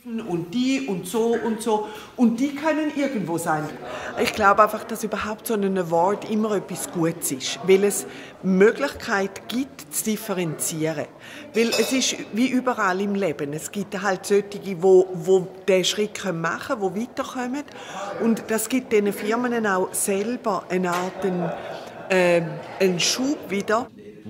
und die und so und so. Und die können irgendwo sein. Ich glaube einfach, dass überhaupt so ein Award immer etwas Gutes ist, weil es Möglichkeit gibt, zu differenzieren. Weil es ist wie überall im Leben. Es gibt halt solche, die diesen Schritt machen können, die weiterkommen. Und das gibt diesen Firmen auch selber eine Art einen Schub wieder.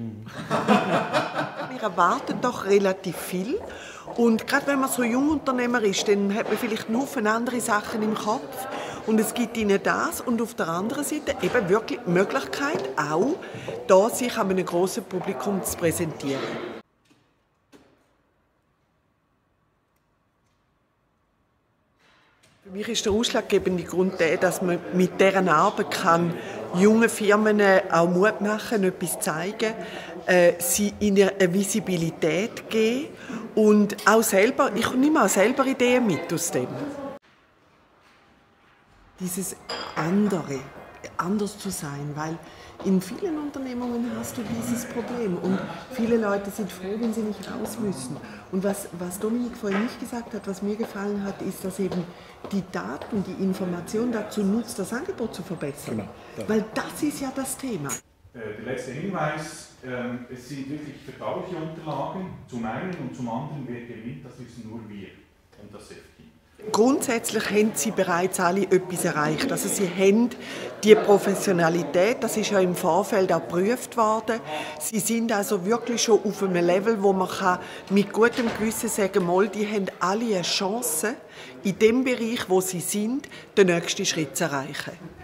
Wir erwarten doch relativ viel. Und gerade wenn man so Jungunternehmer ist, dann hat man vielleicht nur von andere Sachen im Kopf. Und es gibt ihnen das und auf der anderen Seite eben wirklich die Möglichkeit, auch da sich an einem grossen Publikum zu präsentieren. Für mich ist der ausschlaggebende Grund der, dass man mit dieser Arbeit jungen Firmen auch Mut machen, etwas zeigen, sie ihnen eine Visibilität geben und auch selber, ich nehme auch selber Ideen mit aus dem. Dieses andere, anders zu sein, weil in vielen Unternehmungen hast du dieses Problem und viele Leute sind froh, wenn sie nicht raus müssen. Und was Dominik vorhin nicht gesagt hat, was mir gefallen hat, ist, dass eben die Daten, die Information dazu nutzt, das Angebot zu verbessern. Genau, ja. Weil das ist ja das Thema. Der letzte Hinweis, es sind wirklich vertrauliche Unterlagen, zum einen und zum anderen, wer gewinnt, das wissen nur wir und das SEFKI. Grundsätzlich haben sie bereits alle etwas erreicht. Also sie haben die Professionalität, das ist ja im Vorfeld auch geprüft worden. Sie sind also wirklich schon auf einem Level, wo man mit gutem Gewissen sagen kann, die haben alle eine Chance, in dem Bereich, wo sie sind, den nächsten Schritt zu erreichen.